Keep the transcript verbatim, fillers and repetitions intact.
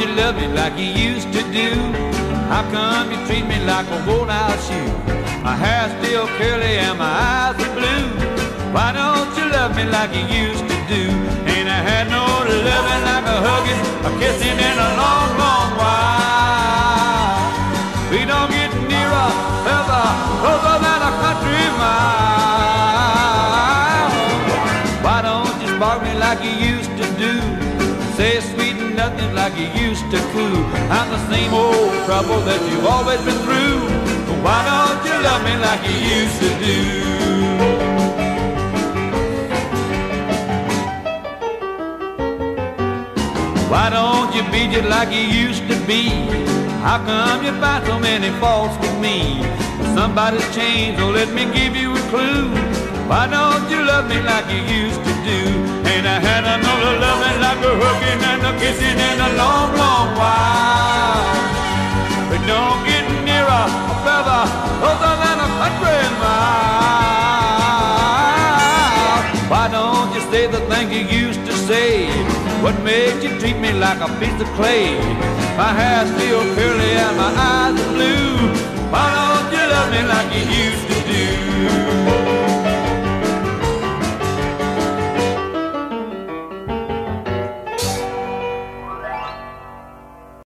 love me like you used to do? How come you treat me like a worn-out shoe? My hair's still curly and my eyes are blue. Why don't you love me like you used to do? Ain't I had no loving like a hugging, a kissing in a long, long while. We don't get nearer, ever, closer than a country mile. Why don't you spark me like you used to do? Say sweet nothing like you used to coo. I'm the same old trouble that you've always been through. Why don't you love me like you used to do? Why don't you be just like you used to be? How come you find so many faults with me? If somebody's changed, oh let me give you a clue. Why don't you love me like you used to do? Ain't I had another loving like a hooking and a kissing in a long, long while. But don't get nearer, further, closer than a country mile. Why don't you say the things you used to say? What made you treat me like a piece of clay? My hair's still curly and my eyes are blue. Why don't you love me like you used to